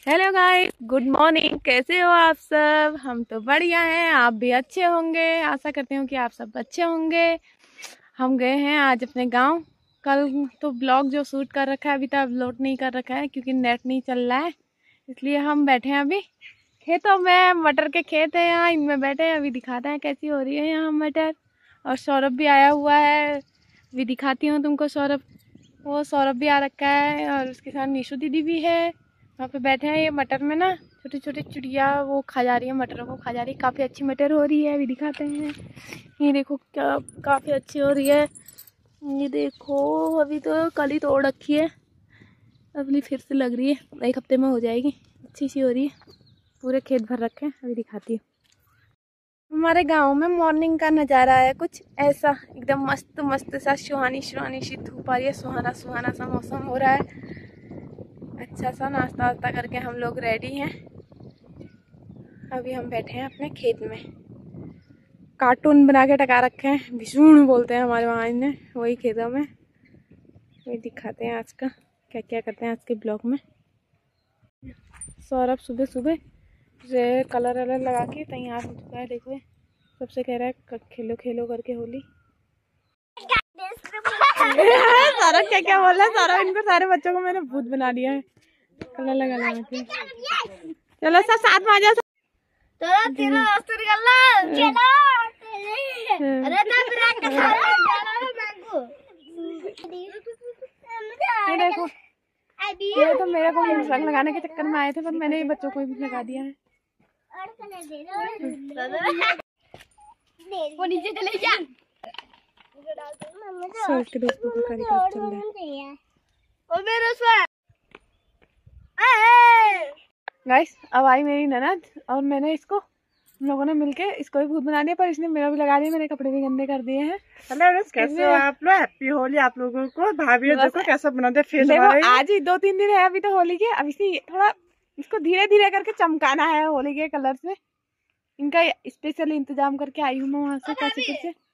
Hello guys, good morning. कैसे हो आप सब? हम तो बढ़िया हैं, आप भी अच्छे होंगे। आशा करती हूँ कि आप सब अच्छे होंगे। हम गए हैं आज अपने गांव। कल तो ब्लॉग जो शूट कर रखा है अभी तक अपलोड नहीं कर रखा है क्योंकि नेट नहीं चल रहा है, इसलिए हम बैठे हैं अभी खेतों में। मटर के खेत है यहाँ, इनमें बैठे हैं। अभी दिखाते हैं कैसी हो रही है यहाँ मटर। और सौरभ भी आया हुआ है, अभी दिखाती हूँ तुमको। सौरभ भी आ रखा है और उसके साथ निशु दीदी भी है। वहाँ पे बैठे हैं। ये मटर में ना छोटी छोटी चिड़िया वो खा जा रही है, मटरों को खा जा रही है। काफ़ी अच्छी मटर हो रही है, अभी दिखाते हैं। ये देखो क्या काफ़ी अच्छी हो रही है। ये देखो अभी तो कल ही तोड़ रखी है, अगली फिर से लग रही है, 1 हफ्ते में हो जाएगी। अच्छी सी हो रही है, पूरे खेत भर रखे हैं। अभी दिखाती हूँ। हमारे गांव में मॉर्निंग का नज़ारा है कुछ ऐसा, एकदम मस्त मस्त सा, सुहानी सुहानी सी धूप आ रही है। सुहाना सुहाना सा मौसम हो रहा है। अच्छा सा नाश्ता वास्ता करके हम लोग रेडी हैं। अभी हम बैठे हैं अपने खेत में। कार्टून बना के टका रखे हैं, विष्णु बोलते हैं हमारे वहाँ इन्हें, वही खेतों में। वही दिखाते हैं आज का क्या क्या करते हैं आज के ब्लॉग में। सौरभ सुबह सुबह से कलर वलर लगा के तैयार हो चुका है। देखो सबसे कह रहा है खेलो खेलो करके होली। सारा क्या क्या बोल रहा है सारा। इनको सारे बच्चों को मैंने भूत बना दिया है कलर लगा लगा के। चलो सब साथ में आ जाओ। ये देखो, ये तो मेरे को रंग लगाने के चक्कर में आए थे, पर मैंने ये बच्चों को भी लगा दिया है। वो नीचे चले जा। के दोस्तों का कार्यक्रम चल रहा है। गाइस अब आई मेरी ननद और मैंने इसको, हम लोगों ने मिलके इसको भी भूत बना दिया, पर इसने मेरा भी लगा दिया। मेरे कपड़े भी गंदे कर दिए हैं। हेलो, कैसे हो आप लोग? हैप्पी होली आप लोगों को। भाभी देखो कैसा बनाते फेस। देखो आज ही 2-3 दिन है अभी तो होली के। अब इसे थोड़ा इसको धीरे धीरे करके चमकाना है होली के कलर से। इनका स्पेशल इंतजाम करके आई हूँ मैं वहाँ से काशीपुर से।